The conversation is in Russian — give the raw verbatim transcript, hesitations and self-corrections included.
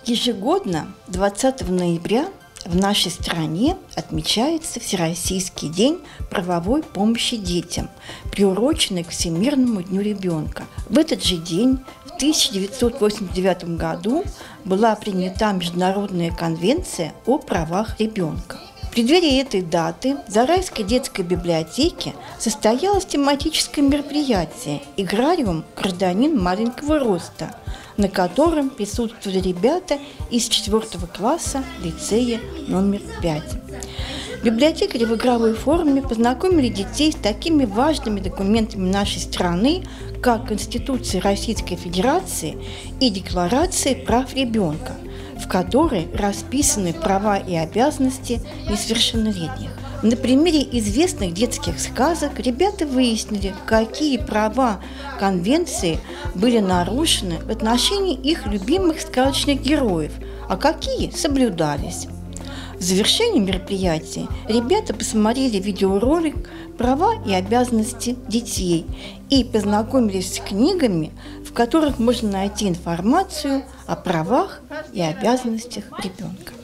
Ежегодно двадцатого ноября в нашей стране отмечается Всероссийский день правовой помощи детям, приуроченный к Всемирному дню ребенка. В этот же день, в тысяча девятьсот восемьдесят девятом году, была принята Международная конвенция о правах ребенка. В преддверии этой даты в Зарайской детской библиотеке состоялось тематическое мероприятие «Играриум. Гражданин маленького роста», на котором присутствовали ребята из четвертого класса лицея номер пять. Библиотекари в игровой форме познакомили детей с такими важными документами нашей страны, как Конституция Российской Федерации и Декларация прав ребенка, в которой расписаны права и обязанности несовершеннолетних. На примере известных детских сказок ребята выяснили, какие права Конвенции были нарушены в отношении их любимых сказочных героев, а какие соблюдались. В завершении мероприятия ребята посмотрели видеоролик «Права и обязанности детей» и познакомились с книгами, в которых можно найти информацию о правах и обязанностях ребенка.